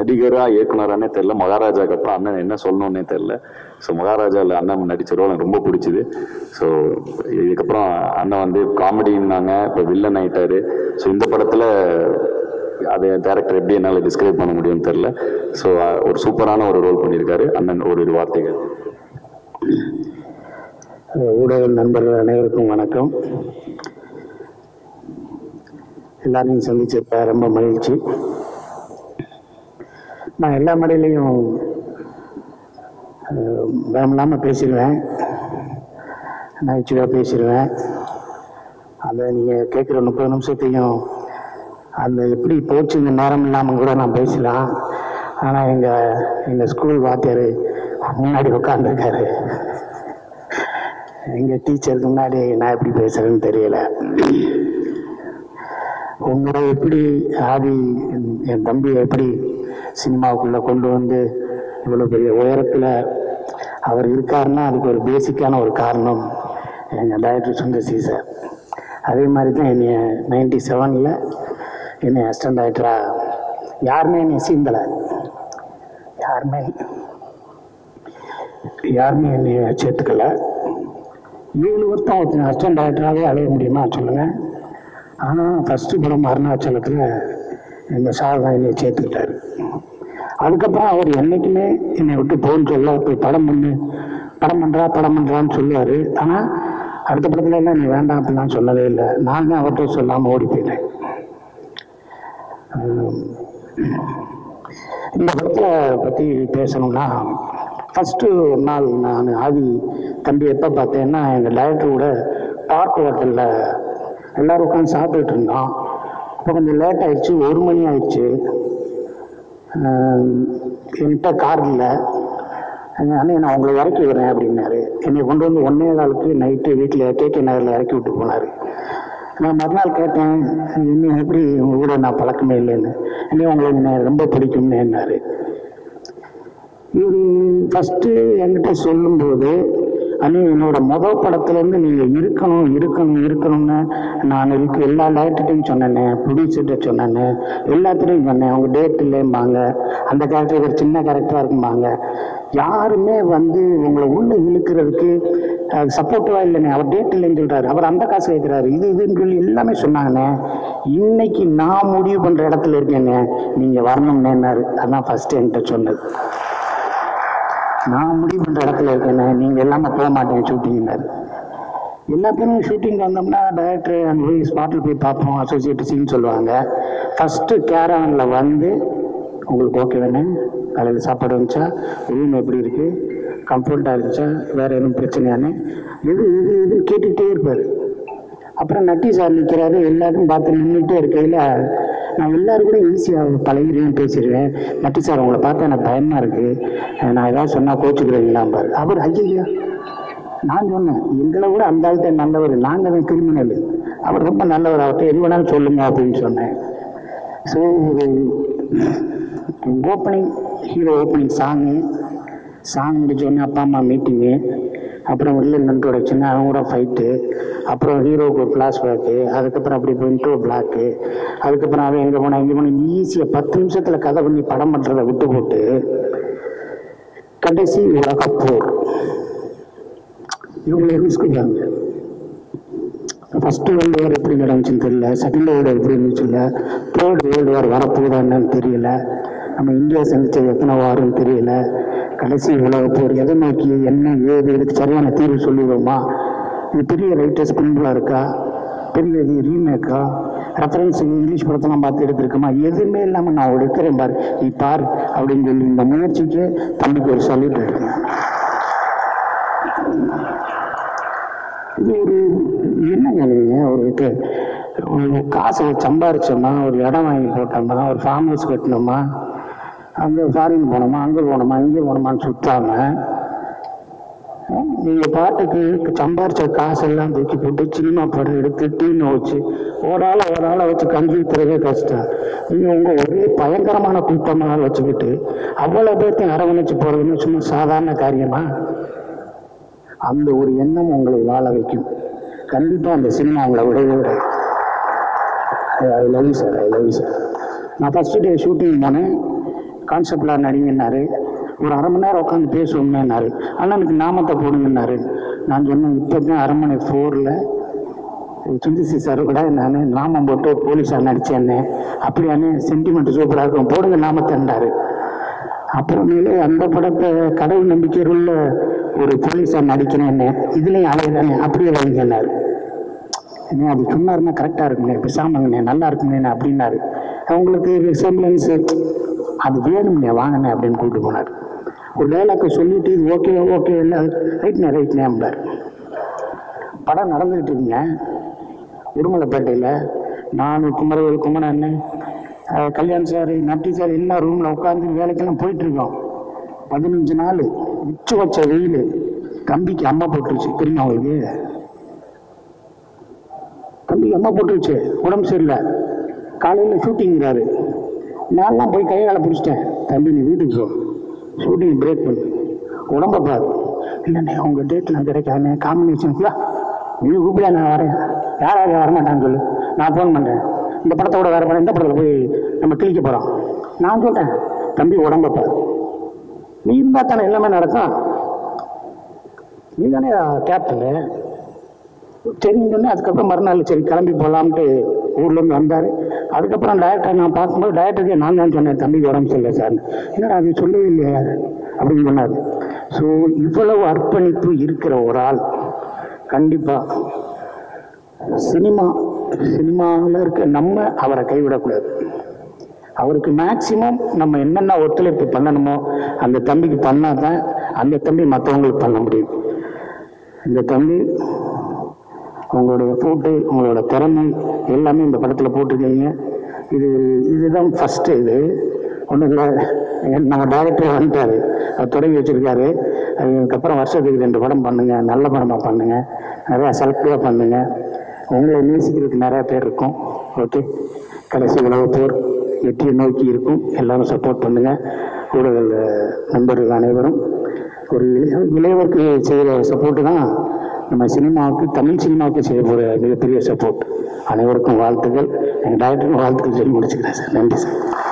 நடிகரா இயக்குனரானே தெரில. மகாராஜாக்கு அப்புறம் அண்ணன் என்ன சொல்லணும்னே தெரில. ஸோ மகாராஜாவில் அண்ணன் நடித்த ரோல் எனக்கு ரொம்ப பிடிச்சிது. ஸோ இதுக்கப்புறம் அண்ணன் வந்து காமெடின்னாங்க, இப்போ வில்லன் ஆகிட்டாரு. ஸோ இந்த படத்தில் அது டேரக்டர் எப்படி என்னால் டிஸ்கிரைப் பண்ண முடியும்னு தெரில. ஸோ ஒரு சூப்பரான ஒரு ரோல் பண்ணியிருக்காரு அண்ணன். ஒரு வார்த்தைகள். ஊடக நண்பர்கள் அனைவருக்கும் வணக்கம். எல்லாரையும் சந்திச்சிருப்ப ரொம்ப மகிழ்ச்சி. நான் எல்லா மேடையிலையும் பயமில்லாமல் பேசிடுவேன், நகைச்சுவையாக பேசிடுவேன். அதை நீங்கள் கேட்குற 30 நிமிஷத்தையும் அந்த எப்படி போச்சு இந்த நேரம் இல்லாமல் கூட நான் பேசலாம். ஆனால் எங்கள் ஸ்கூல் வாத்தியார் முன்னாடி உட்காந்துருக்காரு. எங்கள் டீச்சருக்கு முன்னாடி நான் எப்படி பேசுகிறேன்னு தெரியலை. உங்களை எப்படி ஆதி என் தம்பியை எப்படி சினிமாவுக்குள்ளே கொண்டு வந்து இவ்வளோ பெரிய உயரத்தில் அவர் இருக்காருன்னா அதுக்கு ஒரு பேசிக்கான ஒரு காரணம் எங்கள் டைரக்டர் சுந்தர் சி சார். அதே மாதிரி தான் என்னை 97 என்னை அசிஸ்டன்ட் டைரக்டராக யாருமே என்னை சீந்தலை. யாருமே என்னை சேர்த்துக்கலை. 7 வருஷம் ஒருத்தர் அசிஸ்டன்ட் டைரக்டராகவே அலைய முடியுமா சொல்லுங்கள். ஆனால் ஃபஸ்ட்டு படம் அருணாச்சலத்தில் எங்கள் சார் தான் என்னை சேர்த்துக்கிட்டார். அதுக்கப்புறம் அவர் என்றைக்குமே என்னை விட்டு போன்னு சொல்ல, போய் படம் பண்ணுறான்னு சொல்லுவார். ஆனால் அடுத்த படத்துல எல்லாம் நீ வேண்டாம் அப்படிலாம் சொல்லவே இல்லை. நான் தான் அவர்கிட்ட சொல்லாமல் ஓடி போயிட்டேன். இந்த படத்தை பற்றி பேசணும்னா, ஃபஸ்ட்டு ஒரு நாள் நான் ஆதி தம்பி எப்போ பார்த்தேன்னா, எங்கள் டைரக்டர் கூட பார்க் ஹோட்டலில் எல்லோரும் உட்காந்து சாப்பிட்டுட்டு இருந்தோம். இப்போ கொஞ்சம் லேட் ஆகிடுச்சு, 1 மணி ஆயிடுச்சு. என்கிட்ட கார் இல்லை. அண்ணே நான் உங்களை இறக்கி விடுறேன் அப்படின்னாரு. என்னை கொண்டு வந்து 1:15 நைட்டு வீட்டில் கேகே நகரில் இறக்கி விட்டு போனார். நான் மறுநாள் கேட்டேன், இன்னும் எப்படி உங்கள் கூட நான் பழக்கமே இல்லைன்னு. இன்னும் உங்களுக்கு என்ன ரொம்ப பிடிக்கும்னு என்னார். இவர் ஃபஸ்ட்டு என்கிட்ட சொல்லும்போது, அண்ணே என்னோட மொதல் படத்துலேருந்து நீங்கள் இருக்கணும்னு நான் எல்லா டைரக்டர்கிட்டையும் சொன்னேன்னே, ப்ரொடியூசர்கிட்ட சொன்னேன்னு, எல்லாத்துலேயும் சொன்னேன். அவங்க டேட் இல்லைம்பாங்க, அந்த கேரக்டர் ஒரு சின்ன கேரக்டராக இருக்கும்பாங்க. யாருமே வந்து உங்களை உள்ளே இழுக்கிறதுக்கு அது சப்போர்ட்டிவாக இல்லைண்ணே. அவர் டேட் இல்லைன்னு சொல்கிறாரு, அவர் அந்த காசு வைக்கிறாரு, இதுன்னு சொல்லி எல்லாமே சொன்னாங்கண்ணே. இன்னைக்கு நான் முடிவு பண்ணுற இடத்துல இருக்கேண்ணே, நீங்கள் வரணும்னேன்னாரு. அதான் ஃபஸ்ட்டு என்கிட்ட சொன்னது. நான் முடிவு பண்ணுற இடத்துல இருக்கேண்ணே, நீங்கள் எல்லாமே போக மாட்டேன் ஷூட்டிங்னாரு. எல்லா பேரும் ஷூட்டிங் வந்தோம்னா டைரக்டர் அங்கே போய் ஸ்பாட்டில் போய் பார்ப்போம், அசோசியேட் சீன் சொல்லுவாங்க. ஃபஸ்ட்டு கேரவனில் வந்து உங்களுக்கு ஓகே வேணே, காலையில் சாப்பாடு வந்துச்சா, ரூம் எப்படி இருக்குது, கம்ஃபர்ட்டாக இருந்துச்சா, வேறு எதுவும் பிரச்சனையானே இது கேட்டுக்கிட்டே இருப்பார். அப்புறம் நட்டி சார் நிற்கிறாரு, எல்லாருக்கும் பார்த்து நின்றுட்டே இருக்கையில் நான் எல்லோரும் கூட ஈஸியாக பழகிடுவேன், பேசிடுவேன். நட்டி சார் உங்களை பார்த்தா எனக்கு பயமாக இருக்குது, நான் ஏதாவது சொன்னால் கோச்சுக்கிறீங்களாம் பாரு. அவர் ஐயா, நான் சொன்னேன் எங்களை விட அந்த ஆள்கிட்ட நல்லவர், நாங்கள் தான் கிரிமினல், அவர் ரொம்ப நல்லவர், அவர்கிட்ட எது வேணாலும் சொல்லுங்க அப்படின்னு சொன்னேன். ஸோ ஹீரோ ஓப்பனிங் சாங் முடிச்சோடனே அப்பா அம்மா மீட்டிங்கு, அப்புறம் வில்லன் இன்ட்ரோடக்ஷன், அவங்க கூட ஃபைட்டு, அப்புறம் ஹீரோவுக்கு ஒரு ஃப்ளாஷ்பேக்கு, அதுக்கப்புறம் அப்படி இப்போ இன்ட்ரோ பிளாக்கு, அதுக்கப்புறம் அவன் எங்கே போனால் ஈஸியாக 10 நிமிஷத்தில் கதை பண்ணி படம் பண்ணுறதை விட்டு போட்டு கடைசி உலகப்போர் இவங்களை ரிஸ்க்குறாங்க. ஃபஸ்ட்டு வேர்ல்டு வார் எப்படி நடந்துச்சுன்னு தெரியல, செகண்ட் வேர்ல்டு வார் எப்படி இருந்துச்சு இல்லை, தேர்ட் வேர்ல்டு வார் வரப்போகுதா என்னன்னு தெரியல, நம்ம இந்தியா சந்திச்சது எத்தனை வாருன்னு தெரியல. கடைசி உலகப்போர் எதை நோக்கி என்ன ஏது இதுக்கு சரியான தீர்வு சொல்லிடுவோமா? இது பெரிய ரைட்டர்ஸ் பிரிண்டாக இருக்கா, பெரிய இது ரீமேக்கா, ரெஃபரன்ஸ் இங்கிலீஷ் படத்தெல்லாம் பார்த்து எடுத்துருக்கோமா? எதுவுமே இல்லாமல் நான் எடுக்கிறேன் பாரு, நீ பார் அப்படின்னு சொல்லி இந்த முயற்சிக்கு தம்பிக்கு ஒரு சல்யூட் எடுக்கிறேன். இது ஒரு என்னங்க, ஒரு காசை சம்பாரிச்சோமா, ஒரு இடம் வாங்கி போட்டோமா, ஒரு ஃபார்ம் ஹவுஸ் கட்டினோமா, அங்கே ஃபாரின் போனோமா, அங்கே போனோமா, இங்கே போனோமான்னு சுற்றாமல் நீங்கள் பாட்டுக்கு சம்பாரிச்ச காசெல்லாம் தூக்கி போட்டு சினிமா படம் எடுத்து டீனை வச்சு ஒரு ஆளை வச்சு கஞ்சி ஊற்றுறதே கஷ்டம். நீங்கள் உங்கள் ஒரே பயங்கரமான கூட்டமாக வச்சுக்கிட்டு அவ்வளோ பேர்த்தையும் அரவணைச்சு போகிறதுன்னு சும்மா சாதாரண காரியமா? அந்த ஒரு எண்ணம் உங்களை வாழ வைக்கும். கண்டிப்பாக அந்த சினிமா உங்களை விடவே விடாது. I love you sir. நான் ஃபஸ்ட்டு டே ஷூட்டிங் போனேன். கான்செப்டில் நடிங்கன்னாரு. ஒரு அரை மணி நேரம் உட்காந்து பேசுவோம்னாரு. அண்ணனுக்கு நாமத்தை போடுங்கன்னாரு. நான் சொன்னேன், இப்போ தான் அரண்மனை 4ல் சுந்தசி சார் கூட நான் நாமம் போட்டு போலீஸாக நடித்தேன்னு. அப்படியானே சென்டிமெண்ட் சூப்பராக இருக்கும், போடுங்க நாமத்தைன்றாரு. அப்புறமேலே அந்த படத்தை கடவுள் நம்பிக்கையில் உள்ள ஒரு போலீஸாக நடிக்கிறேன்னு, இதுலேயும் அழகுதானே அப்படியே வைங்கன்னாரு. என்ன அது சொன்னாருன்னா கரெக்டாக இருக்குண்ணே, பேசாமங்கண்ணே, நல்லா இருக்குண்ணே அப்படின்னாரு. அவங்களுக்கு ரிசம்பிளன்ஸு அது வேணும்ண்ணே, வாங்கினேன் அப்படின்னு கூப்பிட்டு போனார். ஒரு டைலாக்கை சொல்லிட்டு இது ஓகே ஓகே இல்லை ரைட்னே அப்படின்னார். படம் நடந்துக்கிட்டு இருக்குங்க உடுமலைப்பேட்டையில். நான் குமரவேல் குமரன் கல்யாண் சார் நட்டி சார் எல்லாம் ரூமில் உட்காந்து வேலைக்கெல்லாம் போயிட்டுருக்கோம். 15 நாள் உச்சி வச்ச வெயில், தம்பிக்கு அம்மா போட்டுருச்சு. தெரியுமா அவங்களுக்கு? தம்பிக்கு அம்மா போட்டுருச்சு, உடம்பு சரியில்லை. காலையில் ஷூட்டிங்கிறாரு. நான்லாம் போய் கையால் பிடிச்சிட்டேன். தம்பி நீ வீட்டுக்கு போ, ஷூட்டிங் பிரேக் பண்ணு, உடம்பை பாரு. இல்லைண்ணே உங்கள் டேட்லாம் கிடைக்காதுண்ணே, காம்பினேஷன்ஸ்லாம் நீ கூப்பிடா, நான் வரேன். யாராவது வரமாட்டான்னு சொல்லு, நான் ஃபோன் பண்ணுறேன். இந்த படத்தோட வேறு படம், இந்த படத்தில் போய் நம்ம கிளிக்க போகிறோம். நான் சொல்கிறேன், தம்பி உடம்பை பாரு. நீ இருந்தால் தானே எல்லாமே நடக்கும். நீ தானே கேப்டனு. சரின்னு சொன்னேன். அதுக்கப்புறம் மறுநாள் சரி கிளம்பி போகலான்ட்டு ஊர்லேருந்து வந்தார். அதுக்கப்புறம் டைரக்டர் நான் பார்க்கும்போது டைரக்டருக்கு நான் தான் சொன்னேன், தம்பிக்கு உடம்பு சரியில்லை சார். என்னடா அது சொல்லவே இல்லையா அப்படின்னு சொன்னார். ஸோ இவ்வளவு அர்ப்பணிப்பு இருக்கிற ஒரு ஆள் கண்டிப்பாக சினிமாவில் இருக்க நம்ம அவரை கைவிடக்கூடாது. அவருக்கு மேக்சிமம் நம்ம என்னென்ன ஒத்துழைப்பு பண்ணணுமோ அந்த தம்பிக்கு பண்ணால் தான் அந்த தம்பி மற்றவங்களுக்கு பண்ண முடியும். இந்த தம்பி உங்களுடைய ஃபோட்டோ, உங்களோட திறமை எல்லாமே இந்த படத்தில் போட்டிருக்கீங்க. இதுதான் ஃபஸ்ட்டு. இது ஒன்றும் இல்லை, நம்ம டைரக்டர் வந்துட்டார், அவர் தொடங்கி வச்சுருக்காரு. அதுக்கப்புறம் வருஷத்துக்கு 2 படம் பண்ணுங்கள், நல்ல படமாக பண்ணுங்கள், நிறையா செலக்டிவாக பண்ணுங்கள். உங்களை நேசிக்கிறதுக்கு நிறையா பேர் இருக்கும். ஓகே, கடைசி உலக போர் வெற்றியை நோக்கி இருக்கும். எல்லோரும் சப்போர்ட் பண்ணுங்கள். ஊடக நண்பர்கள் அனைவரும் ஒரு இளையவருக்கு செய்கிற சப்போர்ட்டு தான் நம்ம சினிமாவுக்கு, தமிழ் சினிமாவுக்கு செய்ய போகிற மிகப்பெரிய சப்போர்ட். அனைவருக்கும் வாழ்த்துக்கள். எங்கள் டைரக்டருக்கும் வாழ்த்துக்கள் சொல்லி முடிச்சுக்கிறேன் சார். நன்றி சார்.